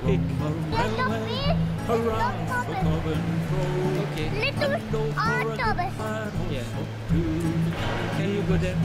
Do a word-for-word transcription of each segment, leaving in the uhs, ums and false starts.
pig. Hurrah for Coventry. Okay. Little autobus. Yeah. Can you go there?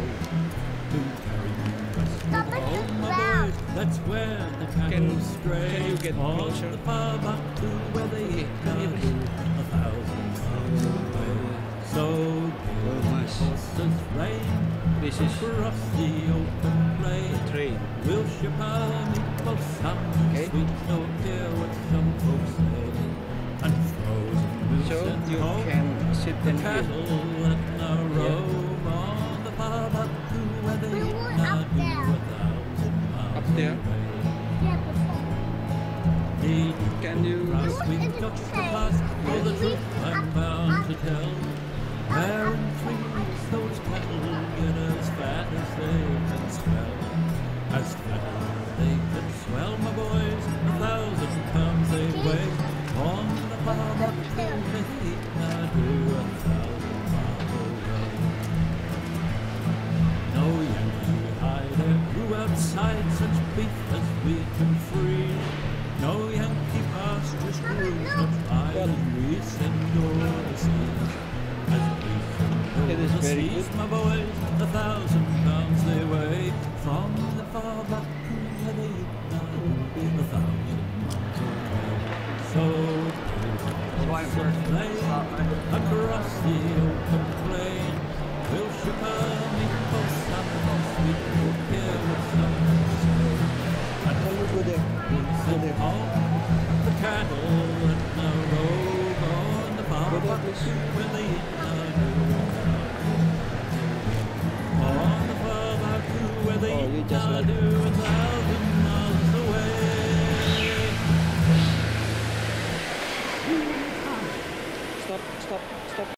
Stop it. Wow. That's where the Can, cattle stray. can you get closer? The farm up to where they Okay. a thousand miles away. So Oh, nice. horses rain This is across the open plain. train. We'll ship our meatballs sound Okay. sweet, no care what some folks say. And frozen moose So and you home, can sit the and eat. cattle and a roam on the farm up to where they We were now up do there. a thousand miles Up there? away. Yeah, before. The Can you brass look we in the got to train. pass, for the We truth I'm up, bound up, to tell. Where in three weeks those cattle get as fat as they can swell. As fat as they can swell, my boys, a thousand pounds they weigh. On the farm up to the heat, now do a thousand miles away. No Yankee hider grew outside such beef as we can free. No Yankee pastures grew such island we send overseas. As beef and It is very overseas, good. my boys, a thousand pounds they weigh. From the far back to where they eat now, a thousand miles away. So Flying first. across the open plain, we'll ship our meatballs and sweet will care what some say. And Can you go there? we'll send home the cattle and the robe on the farm Go there, up please. to where they eat now do. On the farm up to where they Oh, you eat just now let- do a thousand miles away. Stop, stop.